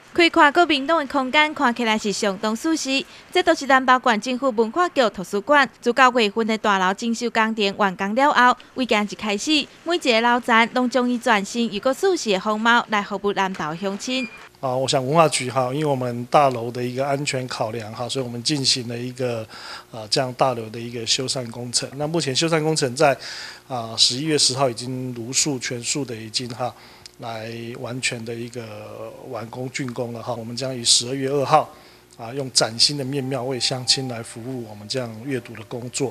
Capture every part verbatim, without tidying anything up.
开跨国民党的空间看起来是相当舒适，这都是南投县政府文化局图书馆自九月份的大楼整修工程完工了后，为今日开始，每一个楼层拢将以全新又个舒适的风貌来服务南投乡亲。 啊，我想文化局哈，因为我们大楼的一个安全考量哈，所以我们进行了一个啊这样大楼的一个修缮工程。那目前修缮工程在啊十一月十号已经如数全数的已经哈来完全的一个完工竣工了哈。我们将于十二月二号啊用崭新的面貌为乡亲来服务我们这样阅读的工作。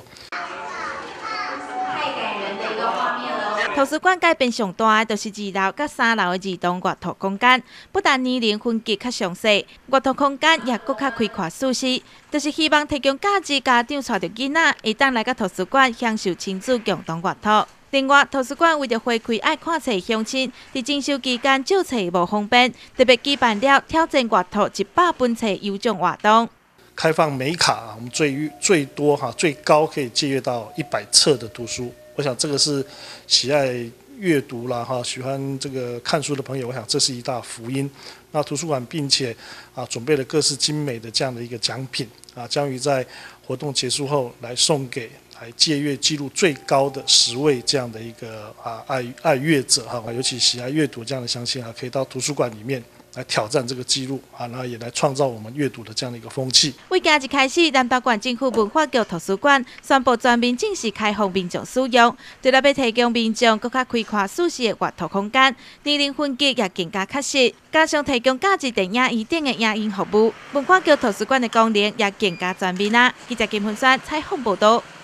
图书馆改变上大的就是二楼甲三楼的儿童阅读空间，不但年龄分级较详细，阅读空间也更较开阔舒适，就是希望提供价值家长带着囡仔，会当来到图书馆享受亲子共同阅读。另外，图书馆为了回馈爱看册的乡亲，在整修期间借册无方便，特别举办了挑战阅读一百本册有奖活动。 开放美卡，我们最最多哈最高可以借阅到一百册的图书。我想这个是喜爱阅读啦哈，喜欢这个看书的朋友，我想这是一大福音。那图书馆并且啊准备了各式精美的这样的一个奖品啊，将于在活动结束后来送给来借阅记录最高的十位这样的一个啊爱爱阅者哈，尤其喜爱阅读这样的乡亲啊，可以到图书馆里面来挑战这个记录啊，然后也来创造我们阅读的这样的一个风气。 为今日开始，南投县政府文化局图书馆宣布全面正式开放民众使用，除了要提供民众更加开阔舒适的阅读空间，年龄分级也更加确实，加上提供价值电影一定的影音服务，文化局图书馆的功能也更加全面啦。记者金文山采访报道。